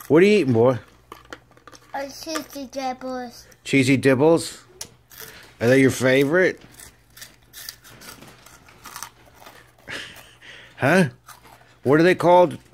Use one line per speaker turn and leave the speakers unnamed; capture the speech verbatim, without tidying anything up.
What are you eating, boy?
A cheesy dibbles.
Cheesy dibbles? Are they your favorite? Huh? What are they called?